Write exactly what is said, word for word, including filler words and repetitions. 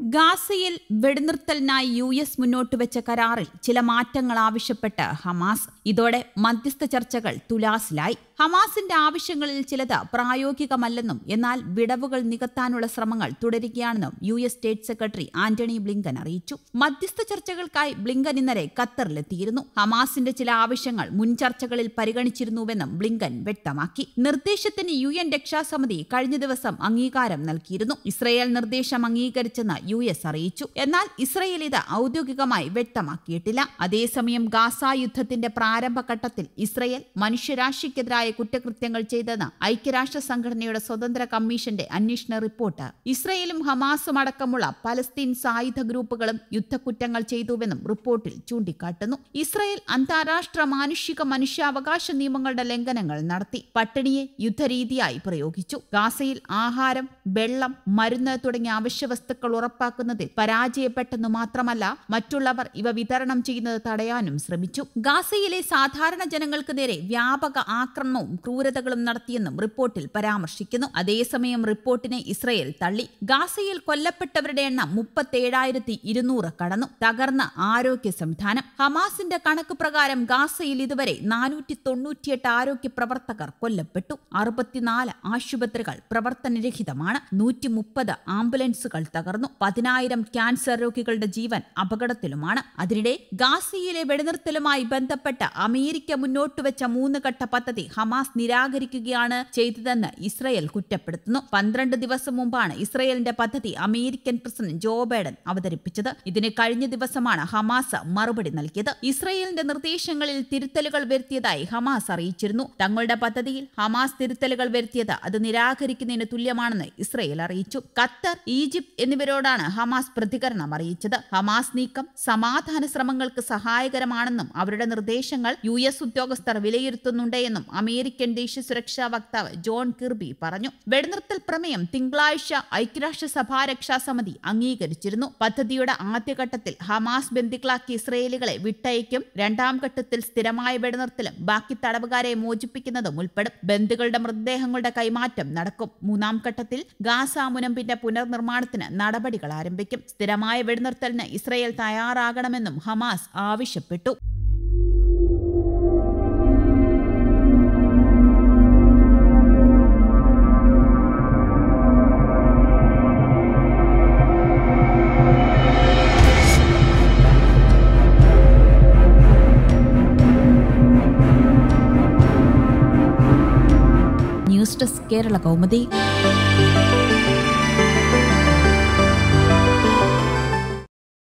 ഗാസയിൽ വെടിനിർത്തലിനായി U S മുന്നോട്ട് വെച്ച കരാറിൽ ചില മാറ്റങ്ങൾ ആവശ്യപ്പെട്ട് ഹമാസ്. ഇതോടെ മധ്യസ്ഥ ചർച്ചകൾ തുലാസിലായി. ഹമാസിന്റെ ആവശ്യങ്ങളിൽ ചിലത് പ്രായോഗികമല്ലെന്നും എന്നാൽ വിടവുകൾ നികത്താനുള്ള ശ്രമങ്ങൾ തുടരുകയാണെന്നും U S state secretary Antony Blinken അറിയിച്ചു. മധ്യസ്ഥ ചർച്ചകൾക്കായി ബ്ലിങ്കൻ ഇന്നലെ ഖത്തറിലെത്തിയിരുന്നു. ഹമാസിന്റെ ചില ആവശ്യങ്ങൾ മുൻ ചർച്ചകളിൽ പരിഗണിച്ചിരുന്നുവെന്നും ബ്ലിങ്കൻ വ്യക്തമാക്കി. നിർദ്ദേശത്തിന് യു എൻ രക്ഷാസമിതി കഴിഞ്ഞ ദിവസം അംഗീകാരം നൽകിയിരുന്നു. ഇസ്രയേൽ നിർദ്ദേശം അംഗീകരിച്ചെന്ന് യു എസ് അറിയിച്ചു. എന്നാൽ ഇസ്രയേൽ ഇത് ഔദ്യോഗികമായി വ്യക്തമാക്കിയിട്ടില്ല. അതേസമയം ഗാസ യുദ്ധത്തിന്റെ പ്രാരംഭഘട്ടത്തിൽ ഇസ്രയേൽ മനുഷ്യരാശിക്കെതിരായ കുറ്റകൃത്യങ്ങൾ ചെയ്തെന്ന് ഐക്യരാഷ്ട്ര സംഘടനയുടെ സ്വതന്ത്ര കമ്മീഷന്റെ അന്വേഷണ റിപ്പോർട്ട് ഇസ്രയേലും ഹമാസും അടക്കമുള്ള പലസ്തീൻ സായുധ ഗ്രൂപ്പുകളും യുദ്ധക്കുറ്റങ്ങൾ ചെയ്തുവെന്നും റിപ്പോർട്ടിൽ ചൂണ്ടിക്കാട്ടുന്നു. ഇസ്രയേൽ അന്താരാഷ്ട്ര മാനുഷിക മനുഷ്യാവകാശ നിയമങ്ങളുടെ ലംഘനങ്ങൾ നടത്തി. പട്ടിണിയെ യുദ്ധരീതിയായി പ്രയോഗിച്ചു. ഗാസയിൽ ആഹാരം, വെള്ളം, മരുന്ന് തുടങ്ങിയ അവശ്യ വസ്തുക്കൾ ഉറപ്പാക്കുന്നതിൽ പരാജയപ്പെട്ടെന്നു മാത്രമല്ല മറ്റുള്ളവർ ഇവ വിതരണം ചെയ്യുന്നത് തടയാനും ശ്രമിച്ചു. ഗാസയിലെ സാധാരണ ജനങ്ങൾക്ക് നേരെ വ്യാപക ആക്രമണവും ക്രൂരതകളും നടത്തിയെന്നും റിപ്പോർട്ടിൽ പരാമർശിക്കുന്നു. അതേസമയം റിപ്പോർട്ടിനെ ഇസ്രയേൽ തള്ളി. ഗാസയിൽ കൊല്ലപ്പെട്ടവരുടെ എണ്ണം മുപ്പത്തേഴായിരത്തി ഇരുന്നൂറ് കടന്നു. തകർന്ന ആരോഗ്യ സംവിധാനം. ഹമാസിന്റെ കണക്ക് പ്രകാരം ഗാസയിൽ ഇതുവരെ നാനൂറ്റി തൊണ്ണൂറ്റിയെട്ട് ആരോഗ്യ പ്രവർത്തകർ കൊല്ലപ്പെട്ടു. അറുപത്തിനാല് ആശുപത്രികൾ പ്രവർത്തനരഹിതമാണ്. നൂറ്റി മുപ്പത് ആംബുലൻസുകൾ തകർന്നു. പതിനായിരം ക്യാൻസർ രോഗികളുടെ ജീവൻ അപകടത്തിലുമാണ്. അതിനിടെ ഗാസയിലെ വെടിനിർത്തലുമായി ബന്ധപ്പെട്ട് അമേരിക്ക മുന്നോട്ട് വെച്ച മൂന്ന് ഘട്ട പദ്ധതി ഹമാസ് നിരാകരിക്കുകയാണ് ചെയ്തതെന്ന് ഇസ്രയേൽ കുറ്റപ്പെടുത്തുന്നു. പന്ത്രണ്ട് ദിവസം മുമ്പാണ് ഇസ്രയേലിന്റെ പദ്ധതി അമേരിക്കൻ പ്രസിഡന്റ് ജോ ബൈഡൻ അവതരിപ്പിച്ചത്. ഇതിന് കഴിഞ്ഞ ദിവസമാണ് ഹമാസ് മറുപടി നൽകിയത്. ഇസ്രയേലിന്റെ നിർദ്ദേശങ്ങളിൽ തിരുത്തലുകൾ വരുത്തിയതായി ഹമാസ് അറിയിച്ചിരുന്നു. തങ്ങളുടെ പദ്ധതിയിൽ ഹമാസ് തിരുത്തലുകൾ വരുത്തിയത് അത് നിരാകരിക്കുന്നതിന് തുല്യമാണെന്ന് ഇസ്രയേൽ അറിയിച്ചു. ഖത്തർ, ഈജിപ്ത് എന്നിവരോടാണ് ഹമാസ് പ്രതികരണം അറിയിച്ചത്. ഹമാസ് നീക്കം സമാധാന ശ്രമങ്ങൾക്ക് സഹായകരമാണെന്നും അവരുടെ നിർദ്ദേശങ്ങൾ യു എസ് ഉദ്യോഗസ്ഥർ വിലയിരുത്തുന്നുണ്ടെന്നും അമേരിക്കൻ ദേശീയ സുരക്ഷാ വക്താവ് ജോൺ കിർബി പറഞ്ഞു. വെടിനിർത്തൽ പ്രമേയം തിങ്കളാഴ്ച ഐക്യരാഷ്ട്രസഭാ രക്ഷാസമിതി അംഗീകരിച്ചിരുന്നു. പദ്ധതിയുടെ ആദ്യഘട്ടത്തിൽ ഹമാസ് ബന്ദികളാക്കിയ ഇസ്രയേലികളെ വിട്ടയക്കും. രണ്ടാം ഘട്ടത്തിൽ സ്ഥിരമായ വെടിനിർത്തലും ബാക്കി തടവുകാരെ മോചിപ്പിക്കുന്നതും ഉൾപ്പെടും. ബന്ദികളുടെ മൃതദേഹങ്ങളുടെ കൈമാറ്റം നടക്കും. മൂന്നാം ഘട്ടത്തിൽ ഗാസ മുനമ്പിന്റെ പുനർനിർമ്മാണത്തിന് നടപടികൾ ആരംഭിക്കും. സ്ഥിരമായ വെടിനിർത്തലിന് ഇസ്രയേൽ തയ്യാറാകണമെന്നും ഹമാസ് ആവശ്യപ്പെട്ടു. News desk Kerala Kaumudi.